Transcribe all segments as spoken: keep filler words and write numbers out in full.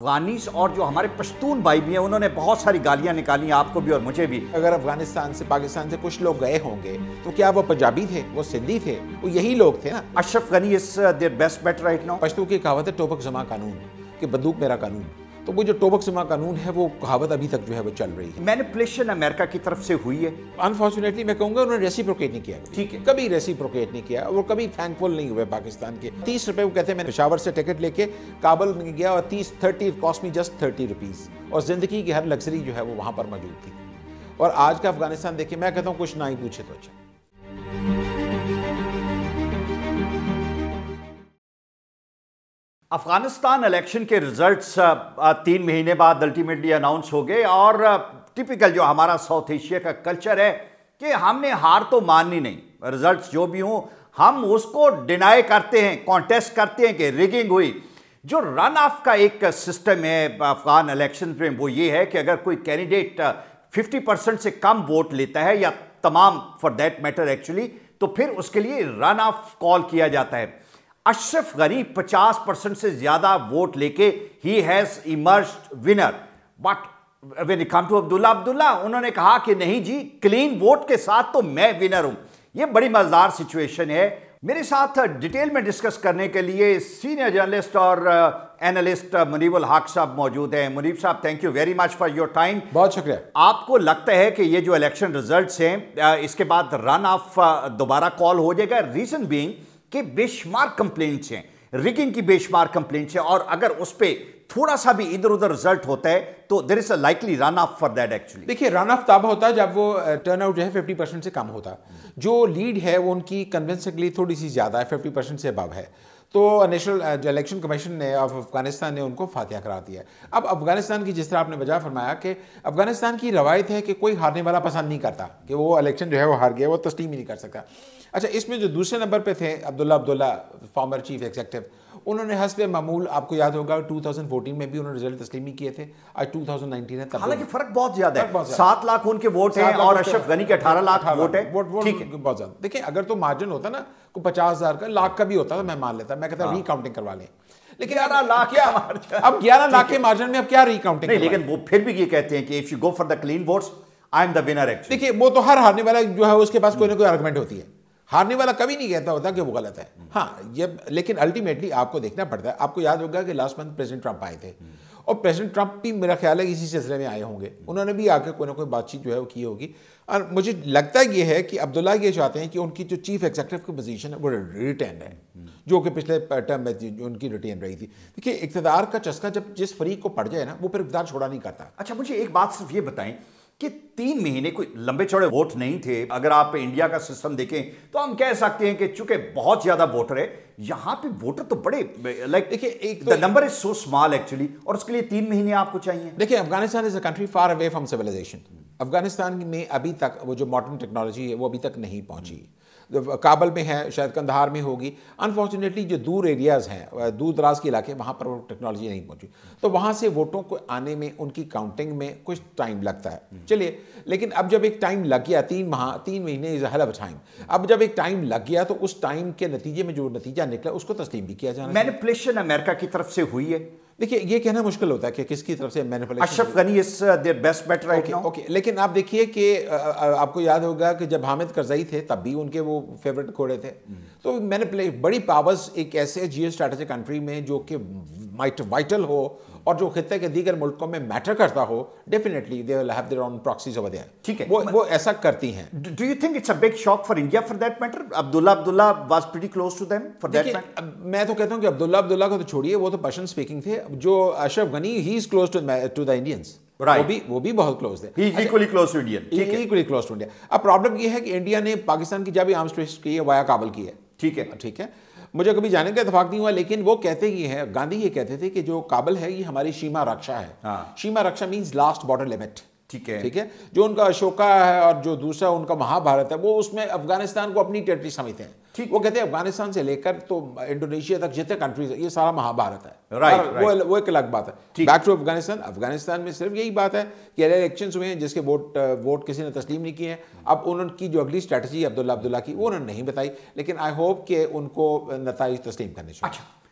افغانیز اور جو ہمارے پشتون بھائی بھی ہیں انہوں نے بہت ساری گالیاں نکالی آپ کو بھی اور مجھے بھی. اگر افغانستان سے پاکستان سے کچھ لوگ گئے ہوں گے تو کیا وہ پنجابی تھے، وہ سندھی تھے، وہ یہی لوگ تھے نا. Ashraf Ghani is their best bet right now. Pashto کی کہاوت ہے ٹوپک زماں قانون، کہ بندوق میرا قانون. تو وہ جو ٹوپک زماں قانون ہے وہ کہاوت ابھی تک جو ہے وہ چل رہی ہے. مینیپولیشن امریکہ کی طرف سے ہوئی ہے. انفارچونیٹلی میں کہوں گا انہوں نے ریسیپروکیٹ نہیں کیا. ٹھیک ہے، کبھی ریسیپروکیٹ نہیں کیا. وہ کبھی تھینکفل نہیں ہوئے پاکستان کے. تیس روپے وہ کہتے ہیں میں پشاور سے ٹکٹ لے کے کابل میں گیا اور تیس thirty cost me just thirty rupees اور زندگی کی ہر لگژری جو ہے وہ وہاں پر موجود تھی. اور آج کا افغانستان دیکھیں، میں کہتا ہوں کچھ نہ ہی پوچھے تو اچھا. افغانستان الیکشن کے ریزلٹس تین مہینے بعد الٹیمیٹلی اناؤنس ہو گئے اور ٹپیکل جو ہمارا ساؤتھ ایشیا کا کلچر ہے کہ ہم نے ہار تو ماننی نہیں. ریزلٹس جو بھی ہوں ہم اس کو ڈینائی کرتے ہیں، کانٹیسٹ کرتے ہیں کہ ریگنگ ہوئی. جو رن آف کا ایک سسٹم ہے افغان الیکشن میں وہ یہ ہے کہ اگر کوئی کینڈیڈیٹ ففٹی پرسنٹ سے کم ووٹ لیتا ہے یا تمام فار دیٹ میٹر ایکچولی، تو پھر اس کے لیے رن آف کال کیا جاتا ہے. اشرف غنی پچاس پرسنٹ سے زیادہ ووٹ لے کے ہی has emerged winner. But when it come to Abdullah Abdullah انہوں نے کہا کہ نہیں جی کلین ووٹ کے ساتھ تو میں ونر ہوں. یہ بڑی مزدار سچویشن ہے. میرے ساتھ ڈیٹیل میں ڈسکس کرنے کے لیے سینئر جرنلسٹ اور اینالسٹ منیب الحق صاحب موجود ہیں. منیب صاحب thank you very much for your time. بہت شکریہ. آپ کو لگتا ہے کہ یہ جو الیکشن ریزلٹس ہیں اس کے بعد رن آف دوبارہ کال ہو جائے گا؟ ریزن بینگ کہ بے شمار کمپلینٹس ہیں، ریگنگ کی بے شمار کمپلینٹس ہیں، اور اگر اس پہ تھوڑا سا بھی ادھر ادھر رزلٹ ہوتا ہے تو there is a likely run off for that actually. دیکھیے رن آف تب ہوتا ہے جب وہ ٹرن آؤٹ جو ہے ففٹی پرسنٹ سے کم ہوتا. جو لیڈ ہے وہ ان کی کنونسنگلی تھوڑی سی زیادہ ہے، ففٹی پرسنٹ سے ابو ہے. تو نیشنل الیکشن کمیشن نے آف افغانستان نے ان کو فاتحہ قرار دیا. اب افغانستان کی جس طرح آپ نے وجہ فرمایا کہ افغانستان کی روایت ہے کہ کوئی ہارنے والا پسند نہیں کرتا، کہ وہ الیکشن جو ہے وہ ہار گیا، وہ تسلیم ہی نہیں کر سکتا. اچھا، اس میں جو دوسرے نمبر پہ تھے Abdullah Abdullah former chief executive, انہوں نے حسب معمول آپ کو یاد ہوگا ٹو تھاؤزینڈ فورٹین میں بھی انہوں نے رزلٹ تسلیم ہی کیے تھے. آج ٹو تھاؤزینڈ نائنٹین ہے، حالانکہ فرق بہت زیادہ ہے. سات لاکھ ان کے ووٹ ہیں اور اشرف غنی کے اٹھارہ لاکھ ووٹ ہیں. ٹھیک ہے، بہت زیادہ. دیکھیں اگر تو مارجن ہوتا نا کوئی پچاس ہزار کا، لاکھ کا بھی ہوتا تو میں مان لیتا، میں کہتا ری کاؤنٹنگ کروا لیں. لیکن گیارہ لاکھ کیا اب گیارہ لاکھ کے مارجن میں اب کیا ری کاؤنٹنگ؟ لیکن وہ پھر بھی یہ کہتے ہیں کہ if you go for the clean votes I am the winner actually. دیکھیے وہ تو ہر ہارنے والا جو ہے اس کے پاس کوئی نہ کوئی آرگومنٹ ہوتی ہے. ہارنے والا کبھی نہیں کہتا ہوتا کہ وہ غلط ہے. ہاں یہ لیکن الٹیمیٹلی آپ کو دیکھنا پڑتا ہے. آپ کو یاد ہوگا کہ لاسٹ منتھ پریزیڈنٹ ٹرمپ آئے تھے اور پریزیڈنٹ ٹرمپ بھی میرا خیال ہے اسی سلسلے میں آئے ہوں گے. انہوں نے بھی آ کے کوئی نہ کوئی بات چیت جو ہے وہ کی ہوگی. اور مجھے لگتا یہ ہے کہ عبداللہ یہ چاہتے ہیں کہ ان کی جو چیف ایگزیکٹو کی پوزیشن ہے وہ ریٹین ہے، جو کہ پچھلے ٹرم میں ان کی ریٹین رہی تھی. دیکھیے اقتدار کا چسکا جب جس فریق کو پڑ جائے نا وہ پھر اقتدار چھوڑا نہیں کرتا. اچھا مجھے ایک بات صرف یہ بتائیں کہ تین مہینے کوئی لمبے چوڑے ووٹ نہیں تھے. اگر آپ انڈیا کا سسٹم دیکھیں تو ہم کہہ سکتے ہیں کہ چونکہ بہت زیادہ ووٹر ہے یہاں پہ، ووٹر تو بڑے لائک دیکھیں ایک the number is so small actually، اور اس کے لیے تین مہینے آپ کو چاہیے. دیکھیں Afghanistan is a country far away from civilization. Afghanistan میں ابھی تک وہ جو ماڈرن ٹیکنالوجی ہے وہ ابھی تک نہیں پہنچی. کابل میں ہے، شاید کندھار میں ہوگی. انفارچونیٹلی جو دور ایریاز ہیں، دور دراز کے علاقے، وہاں پر وہ ٹیکنالوجی نہیں پہنچی. تو وہاں سے ووٹوں کو آنے میں، ان کی کاؤنٹنگ میں کچھ ٹائم لگتا ہے. چلیے لیکن اب جب ایک ٹائم لگ گیا، تین ماہ تین مہینے is a hell of time. اب جب ایک ٹائم لگ گیا تو اس ٹائم کے نتیجے میں جو نتیجہ نکلا اس کو تسلیم بھی کیا جانا. مینیپولیشن امریکہ کی طرف سے ہوئی ہے. دیکھیے یہ کہنا مشکل ہوتا ہے کہ کس کی طرف سے manipulation. Ashraf Ghani is their best bet right now. Okay, لیکن آپ دیکھیے کہ آپ کو یاد ہوگا کہ جب حامد کرزئی تھے تب بھی ان کے وہ فیوریٹ گھوڑے تھے. تو مینیپولیشن بڑی پاورز ایک ایسے جیو اسٹریٹجک کنٹری میں جو کہ وائٹل ہو اور جو خطے کے دیگر ملکوں میں میٹر کرتا ہو، definitely they will have their own proxies over there. ٹھیک ہے، وہ وہ ایسا کرتی ہیں. Do you think it's a big shock for India for that matter? Abdullah Abdullah was pretty close to them for that matter. میں تو کہتا ہوں کہ عبداللہ عبداللہ کو تو چھوڑیے، وہ تو پرشین اسپیکنگ تھے. جو Ashraf Ghani he is close to the Indians, وہ بھی وہ بھی بہت کلوز تھے. He is equally close to Indian. Equally close to India. اب پرابلم یہ ہے کہ انڈیا نے پاکستان کی جب بھی آرمز ٹویسٹ کی ہے وایا کابل کی ہے. ٹھیک ہے ٹھیک ہے مجھے کبھی جانے کا اتفاق نہیں ہوا، لیکن وہ کہتے یہ ہیں، گاندھی یہ کہتے تھے کہ جو کابل ہے یہ ہماری شیما رکشا ہے. شیما رکشا مینز لاسٹ بارڈر لمٹ. ٹھیک ہے ٹھیک ہے. جو ان کا اشوکا ہے اور جو دوسرا ان کا مہا بھارت ہے وہ اس میں افغانستان کو اپنی ٹیریٹری سمجھتے ہیں. وہ کہتے ہیں افغانستان سے لے کر تو انڈونیشیا تک جتنے کنٹریز یہ سارا مہا بھارت ہے. وہ ایک الگ بات ہے. Back to Afghanistan. افغانستان میں صرف یہی بات ہے کہ الیکشنز ہوئے ہیں جس کے ووٹ ووٹ کسی نے تسلیم نہیں کیے ہیں. اب انہوں کی جو اگلی اسٹریٹجی عبداللہ عبداللہ کی وہ انہوں نے نہیں بتائی، لیکن آئی ہوپ کہ ان کو نتائج تسلیم کرنے چاہیے. اچھا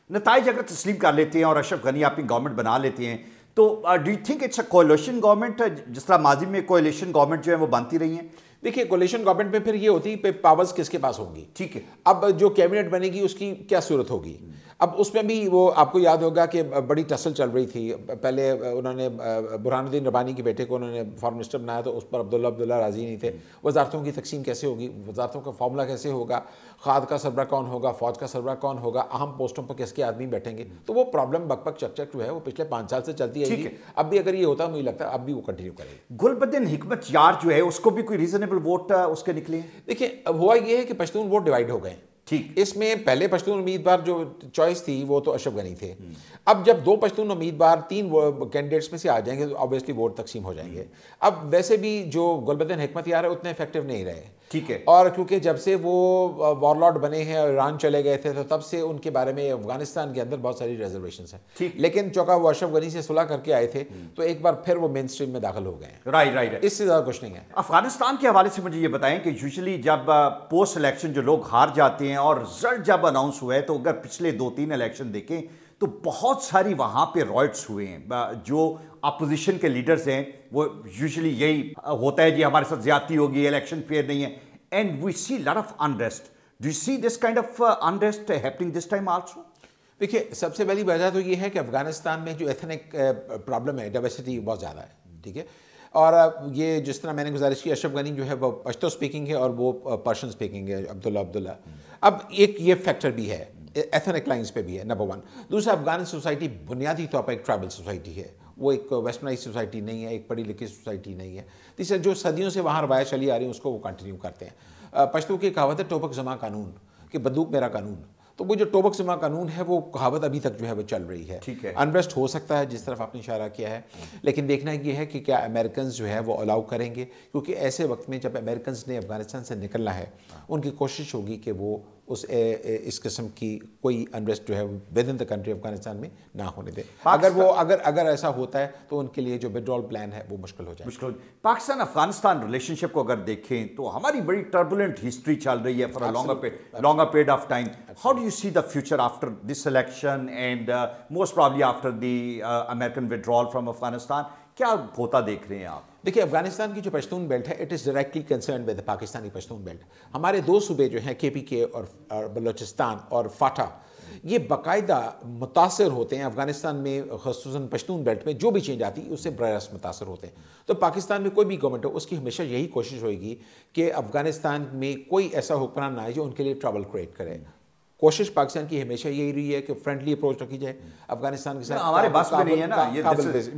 نتائج اگر تسلیم کر لیتے ہیں اور اشرف غنی اپنی گورنمنٹ بنا لیتے ہیں تو do you think it's a coalition government جس طرح ماضی میں کولیشن گورنمنٹ جو ہے وہ بنتی رہی ہیں؟ دیکھیے کولیشن گورنمنٹ میں پھر یہ ہوتی ہے پاورز کس کے پاس ہوں گی. ٹھیک ہے. اب جو کیبنٹ بنے گی اس کی کیا صورت ہوگی. اب اس میں بھی وہ آپ کو یاد ہوگا کہ بڑی ٹسل چل رہی تھی. پہلے انہوں نے برہان الدین ربانی کے بیٹے کو انہوں نے فارم منسٹر بنایا تو اس پر عبداللہ عبداللہ راضی نہیں تھے. وزارتوں کی تقسیم کیسے ہوگی, وزارتوں کا فارمولہ کیسے ہوگا, کھاد کا سربراہ کون ہوگا, فوج کا سربراہ کون ہوگا, اہم پوسٹوں پر کس کے آدمی بیٹھیں گے. تو وہ پرابلم بک بک چک چک جو ہے وہ پچھلے پانچ سال سے چلتی ہے. اب بھی اگر یہ ہوتا مجھے لگتا ہے اب بھی وہ کنٹینیو کرے گی. گلبدین حکمت یار جو ہے اس کو بھی کوئی ریزنیبل ووٹ اس کے نکلے. دیکھیے ہوا یہ ہے کہ پشتون ووٹ ڈیوائیڈ ہو گئے. ٹھیک, اس میں پہلے پشتون امیدوار جو چوائس تھی وہ تو اشرف غنی تھے. اب جب دو پشتون امیدوار تین کینڈیڈیٹس میں سے آ جائیں گے تو آبویسلی ووٹ تقسیم ہو جائیں گے. اب ویسے بھی جو گلبدین حکمت یار ہے اتنے افیکٹو نہیں رہے. ٹھیک ہے. اور کیونکہ جب سے وہ وار لارڈ بنے ہیں اور ایران چلے گئے تھے تو تب سے ان کے بارے میں افغانستان کے اندر بہت ساری ریزرویشنز ہیں. لیکن چونکہ وہ اشرف غنی سے صلح کر کے آئے تھے تو ایک بار پھر وہ مین اسٹریم میں داخل ہو گئے ہیں. رائٹ رائٹ اس سے زیادہ کچھ نہیں ہے. افغانستان کے حوالے سے مجھے یہ بتائیں کہ یوزلی جب پوسٹ الیکشن جو لوگ ہار جاتے ہیں اور رزلٹ جب اناؤنس ہوا ہے تو اگر پچھلے دو تین الیکشن دیکھیں تو بہت ساری وہاں پہ رائٹس ہوئے ہیں. جو اپوزیشن کے لیڈرز ہیں وہ یوزلی یہی ہوتا ہے جی ہمارے ساتھ زیادتی ہوگی, الیکشن فیئر نہیں ہے. And we see a lot of unrest. Do you see this kind of uh, unrest uh, happening this time also? دیکھیے سب سے پہلی وجہ تو یہ ہے کہ افغانستان میں جو ایتھنک پرابلم ہے ڈائیورسٹی بہت زیادہ ہے. ٹھیک ہے. اور یہ جس طرح میں نے گزارش کی اشرف غنی جو ہے وہ پشتو سپیکنگ ہے اور وہ پرشین سپیکنگ ہے عبداللہ عبداللہ. اب ایک یہ فیکٹر بھی ہے ایتھنک لائنز پہ بھی ہے نمبر ون. دوسرا افغان سوسائٹی بنیادی طور پر ایک ٹرائبل سوسائٹی ہے, وہ ایک ویسٹرنائز سوسائٹی نہیں ہے, ایک پڑھی لکھی سوسائٹی نہیں ہے. تیسرا جو صدیوں سے وہاں روایت چلی آ رہی ہے اس کو وہ کنٹینیو کرتے ہیں. پشتو کی کہاوت ہے ٹوپک زماں قانون, کہ بندوق میرا قانون. تو وہ جو ٹوپک زماں قانون ہے وہ کہاوت ابھی تک جو ہے وہ چل رہی ہے. انریسٹ ہو سکتا ہے جس طرف آپ نے اشارہ کیا ہے, لیکن دیکھنا یہ ہے کہ کیا امریکنز جو ہے وہ الاؤ کریں گے, کیونکہ ایسے وقت میں جب امریکنز نے افغانستان سے نکلنا ہے ان کی کوشش ہوگی کہ وہ اس اس قسم کی کوئی انریسٹ جو ہے within the country Afghanistan میں نہ ہونے دے. اگر وہ اگر اگر ایسا ہوتا ہے تو ان کے لیے جو وڈرول پلان ہے وہ مشکل ہو جائے. مشکل پاکستان افغانستان ریلیشن شپ کو اگر دیکھیں تو ہماری بڑی ٹربولنٹ ہسٹری چل رہی ہے for a longer longer period of time. How do you see the future after this election and most probably after the American withdrawal from Afghanistan? کیا ہوتا دیکھ رہے ہیں آپ؟ دیکھیے افغانستان کی جو پشتون بیلٹ ہے it is directly concerned with Pakistani Pashtun belt. ہمارے دو صوبے جو ہیں کے پی کے اور بلوچستان اور فاٹا, یہ باقاعدہ متاثر ہوتے ہیں افغانستان میں, خصوصاً پشتون بیلٹ میں جو بھی چینج آتی ہے اس سے براہ راست متاثر ہوتے ہیں. تو پاکستان میں کوئی بھی گورنمنٹ ہو اس کی ہمیشہ یہی کوشش ہوئے گی کہ افغانستان میں کوئی ایسا حکمران نہ آئے جو ان کے لیے ٹربل کریٹ کرے. کوشش پاکستان کی ہمیشہ یہی رہی ہے کہ فرینڈلی اپروچ رکھی جائے افغانستان کے ساتھ. ہمارے بس میں نہیں ہے نا یہ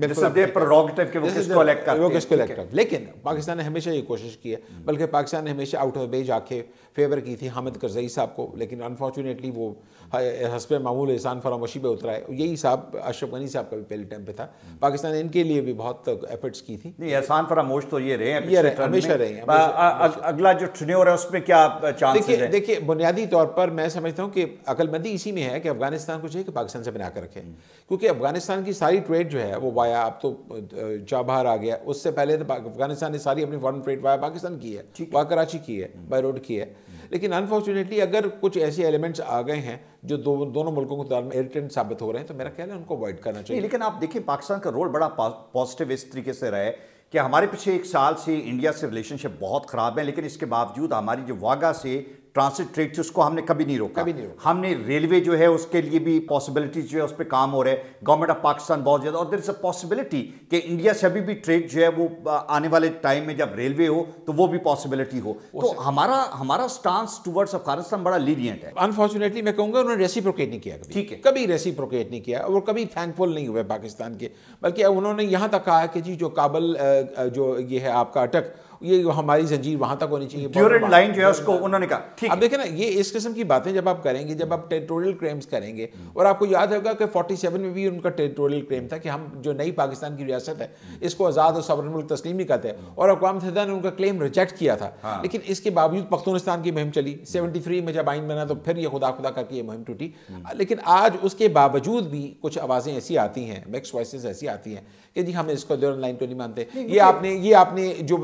پروگیٹیو کہ وہ کس کو الیکٹ کرتے ہیں, وہ کس کو الیکٹ کرتے. لیکن پاکستان نے ہمیشہ یہ کوشش کی ہے, بلکہ پاکستان نے ہمیشہ آؤٹ آف بے جا کے فیور کی تھی حامد کرزئی صاحب کو, لیکن انفارچونیٹلی وہ حسب معمول احسان فراموشی پہ اترا ہے. یہی صاحب اشرف غنی صاحب کا بھی پہلے ٹائم پہ تھا. پاکستان نے ان کے لیے بھی بہت ایفرٹس کی تھی. نہیں احسان فراموش تو یہ رہے ہیں, یہ ہمیشہ رہے ہیں. اگلا جو ٹرینیور ہے اس میں کیا چانسز ہیں؟ دیکھیے بنیادی طور پر میں سمجھتا ہوں کہ عقل مندی اسی میں ہے کہ افغانستان کو چاہیے کہ پاکستان سے بنا کر رکھے, کیونکہ افغانستان کی ساری ٹریڈ جو ہے وہ وایا, اب تو چابہار آ گیا, اس سے پہلے تو افغانستان نے ساری اپنی فارن ٹریڈ وایا پاکستان کی ہے, وایا کراچی کی ہے, بائی روڈ کی ہے. لیکن انفارچونیٹلی اگر کچھ ایسے ایلیمنٹس آ گئے ہیں جو دونوں ملکوں کو درمیان ایریٹنٹ ثابت ہو رہے ہیں تو میرا خیال ہے ان کو اوائڈ کرنا چاہیے. لیکن آپ دیکھیں پاکستان کا رول بڑا پازیٹیو اس طریقے سے رہا ہے کہ ہمارے پیچھے ایک سال سے انڈیا سے ریلیشن شپ بہت خراب ہے, لیکن اس کے باوجود ہماری جو واگا سے ٹرانسٹ ٹریڈ تھی اس کو ہم نے کبھی نہیں روکا. ہم نے ریلوے جو ہے اس کے لیے بھی پاسبلٹیز جو ہے اس پہ کام ہو رہا ہے. گورنمنٹ آف پاکستان بہت زیادہ, اور دیر از اے پاسبلٹی کہ انڈیا سے ابھی بھی ٹریڈ جو ہے وہ آنے والے ٹائم میں جب ریلوے ہو تو وہ بھی پاسبلٹی ہو. تو ہمارا ہمارا سٹانس ٹورڈز افغانستان بڑا لینینٹ ہے. انفارچونیٹلی میں کہوں گا انہوں نے ریسیپروکیٹ نہیں کیا کبھی. ٹھیک ہے, کبھی ریسیپروکیٹ نہیں کیا اور کبھی تھینک فل نہیں ہوئے پاکستان کے, بلکہ انہوں نے یہاں تک کہا کہ جی جو کابل جو یہ ہے آپ کا اٹک, یہ ہماری زنجیر وہاں تک ہونی چاہیے, ڈیورنٹ لائن جو ہے اس کو انہوں نے کہا. اب دیکھیں نا یہ اس قسم کی باتیں جب آپ کریں گے, جب آپ ٹیریٹوریل کلیمز کریں گے, اور آپ کو یاد ہوگا کہ فورٹی سیون میں بھی ان کا ٹیریٹوریل کلیم تھا کہ ہم جو نئی پاکستان کی ریاست ہے اس کو آزاد اور سورن ملک تسلیم نہیں کرتے, اور اقوام متحدہ نے ان کا کلیم ریجیکٹ کیا تھا. لیکن اس کے باوجود پختونستان کی مہم چلی, سیونٹی تھری میں جب آئین بنا تو پھر یہ خدا خدا کر کے یہ مہم ٹوٹی. لیکن آج اس کے باوجود بھی کچھ آوازیں ایسی آتی ہیں, مکس وائسز ایسی آتی ہیں کہ جی ہم اس کو ڈیورنٹ لائن تو نہیں مانتے. یہ آپ نے یہ آپ نے جو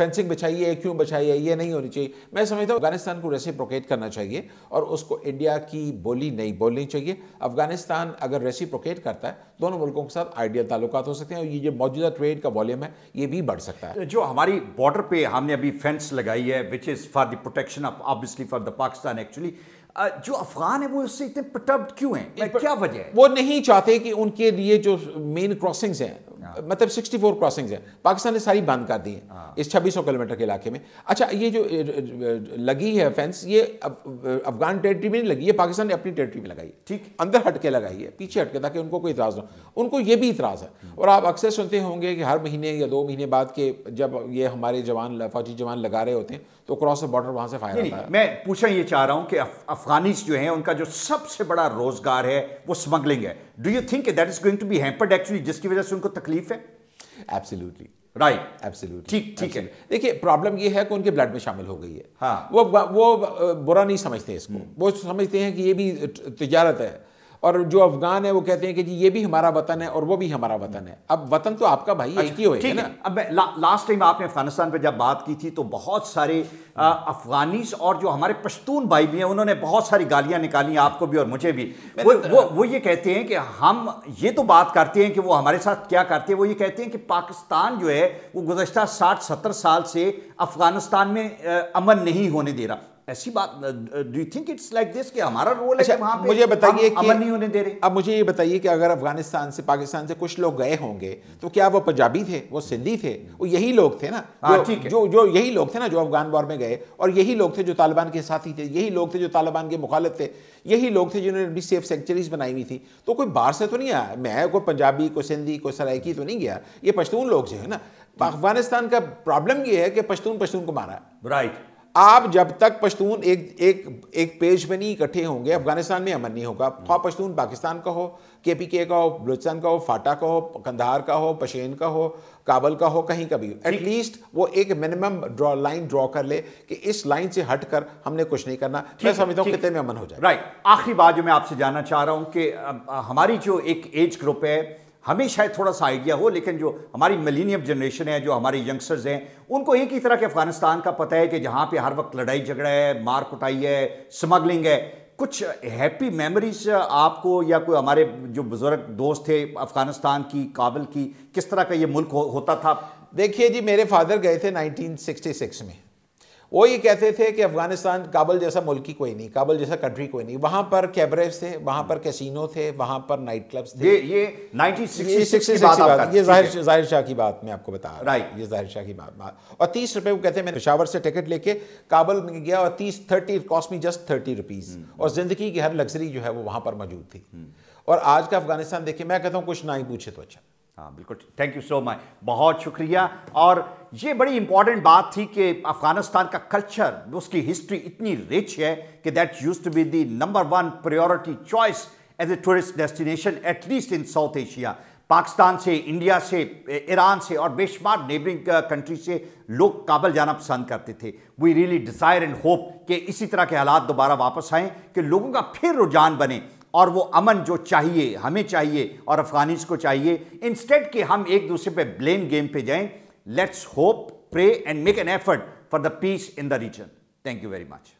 فینسنگ بچائی ہے, کیوں بچائی ہے, یہ نہیں ہونی چاہیے. میں سمجھتا ہوں افغانستان کو ریسیپروکیٹ کرنا چاہیے اور اس کو انڈیا کی بولی نہیں بولنی چاہیے. افغانستان اگر ریسیپروکیٹ کرتا ہے دونوں ملکوں کے ساتھ آئیڈیل تعلقات ہو سکتے ہیں, اور یہ جو موجودہ ٹریڈ کا والیوم ہے یہ بھی بڑھ سکتا ہے. جو ہماری بارڈر پہ ہم نے ابھی فینس لگائی ہے which is for the protection of obviously for the Pakistan, actually جو افغان ہیں وہ اس سے اتنے پرٹربڈ کیوں ہیں, کیا وجہ ہے؟ وہ نہیں چاہتے کہ ان کے لیے جو مین کراسنگز ہیں, مطلب سکسٹی فور کراسنگز ہیں, پاکستان نے ساری بند کر دی ہیں اس چھبیس سو کلو میٹر کے علاقے میں. اچھا یہ جو لگی ہے فینس یہ افغان ٹیریٹری میں نہیں لگی, یہ پاکستان نے اپنی ٹیریٹری میں لگائی, ٹھیک, اندر ہٹ کے لگائی ہے, پیچھے ہٹ کے, تاکہ ان کو کوئی اعتراض نہ ہو. ان کو یہ بھی اعتراض ہے. اور آپ اکثر سنتے ہوں گے کہ ہر مہینے یا دو مہینے بعد کے جب یہ ہمارے جوان فوجی جوان لگا رہے ہوتے ہیں تو کراس بارڈر وہاں سے فائر ہوتا ہے. میں پوچھنا یہ چاہ رہا ہوں کہ افغانیز جو ہیں ان کا جو سب سے بڑا روزگار ہے وہ اسمگلنگ ہے. Do you think that is going to be hampered actually, جس کی وجہ سے ان کو تکلیف ہے؟ ایبسلیوٹلی رائٹ, ایبسلیوٹلی, ٹھیک ٹھیک ہے. دیکھیے پرابلم یہ ہے کہ ان کے بلڈ میں شامل ہو گئی ہے. ہاں, وہ وہ برا نہیں سمجھتے اس کو, وہ سمجھتے ہیں کہ یہ بھی تجارت ہے. اور جو افغان ہے وہ کہتے ہیں کہ جی یہ بھی ہمارا وطن ہے اور وہ بھی ہمارا وطن ہے. اب وطن تو آپ کا بھائی ایک ہی ہوئے گا نا. اب میں لاسٹ ٹائم آپ نے افغانستان پہ جب بات کی تھی تو بہت سارے افغانیز اور جو ہمارے پشتون بھائی بھی ہیں انہوں نے بہت ساری گالیاں نکالی آپ کو بھی اور مجھے بھی. وہ یہ کہتے ہیں کہ ہم یہ تو بات کرتے ہیں کہ وہ ہمارے ساتھ کیا کرتے ہیں, وہ یہ کہتے ہیں کہ پاکستان جو ہے وہ گزشتہ ساٹھ ستر سال سے افغانستان میں امن نہیں ہونے دے رہا. ایسی بات, do you think it's like this کہ ہمارا رول ہے کہ وہاں پہ مجھے بتائیے کہ امن نہیں ہونے دے رہے؟ اب مجھے یہ بتائیے کہ اگر افغانستان سے پاکستان سے کچھ لوگ گئے ہوں گے تو کیا وہ پنجابی تھے, وہ سندھی تھے, وہ یہی لوگ تھے نا جو جو یہی لوگ تھے نا جو افغان وار میں گئے, اور یہی لوگ تھے جو طالبان کے ساتھی تھے, یہی لوگ تھے جو طالبان کے مخالف تھے, یہی لوگ تھے جنہوں نے اپنی سیف سینکچریز بنائی ہوئی تھی. تو کوئی باہر سے تو نہیں آیا, میں کوئی پنجابی, کوئی سندھی, کوئی سرائکی تو نہیں گیا, یہ پشتون لوگ جو ہے نا. افغانستان کا پرابلم یہ ہے کہ پشتون پشتون کو مارا ہے. رائٹ. آپ جب تک پشتون ایک ایک ایک پیج پہ نہیں اکٹھے ہوں گے افغانستان میں امن نہیں ہوگا. خواہ پشتون پاکستان کا ہو, کے پی کے کا ہو, بلوچستان کا ہو, فاٹا کا ہو, قندھار کا ہو, پشین کا ہو, کابل کا ہو, کہیں کا بھی ہو, ایٹ لیسٹ وہ ایک منیمم ڈرا لائن ڈرا کر لے کہ اس لائن سے ہٹ کر ہم نے کچھ نہیں کرنا. میں سمجھتا ہوں خطے میں امن ہو جائے. رائٹ. آخری بات جو میں آپ سے جاننا چاہ رہا ہوں کہ ہماری جو ایک ایج گروپ ہے, ہمیں شاید تھوڑا سا آئیڈیا ہو, لیکن جو ہماری ملینیم جنریشن ہے, جو ہماری ینگسٹرز ہیں, ان کو ایک ہی طرح کے افغانستان کا پتہ ہے کہ جہاں پہ ہر وقت لڑائی جھگڑا ہے, مار کٹائی ہے, سمگلنگ ہے. کچھ ہیپی میموریز آپ کو یا کوئی ہمارے جو بزرگ دوست تھے افغانستان کی, کابل کی, کس طرح کا یہ ملک ہوتا تھا؟ دیکھیے جی, میرے فادر گئے تھے نائنٹین سکسٹی سکس میں. وہ یہ کہتے تھے کہ افغانستان کابل جیسا ملک ہی کوئی نہیں, کابل جیسا کنٹری کوئی نہیں. وہاں پر کیبریز تھے, وہاں پر کیسینو تھے, وہاں پر نائٹ کلبز تھے. یہ نائنٹین سکسٹی سکس کی بات, یہ ظاہر ظاہر شاہ کی بات میں آپ کو بتا رہا ہوں. یہ ظاہر شاہ کی بات. اور تیس روپے وہ کہتے ہیں, میں پشاور سے ٹکٹ لے کے کابل میں گیا اور تیس thirty cost me just thirty rupees, اور زندگی کی ہر لگژری جو ہے وہ وہاں پر موجود تھی. اور آج کا افغانستان دیکھیں, میں کہتا ہوں کچھ نہ ہی پوچھے تو اچھا. ہاں بالکل, تھینک یو سو مچ, بہت شکریہ. اور یہ بڑی امپورٹنٹ بات تھی کہ افغانستان کا کلچر, اس کی ہسٹری اتنی رچ ہے کہ that used to be the number one priority choice as a tourist destination at least in South Asia. Pakistan سے, انڈیا سے, ایران سے اور بے شمار نیبرنگ کنٹری سے لوگ کابل جانا پسند کرتے تھے. We really desire and hope کہ اسی طرح کے حالات دوبارہ واپس آئیں, کہ لوگوں کا پھر رجحان بنے اور وہ امن جو چاہیے, ہمیں چاہیے اور افغانیز کو چاہیے, انسٹیڈ کہ ہم ایک دوسرے پہ بلیم گیم پہ جائیں. Let's hope, pray and make an effort for the peace in the region. Thank you very much.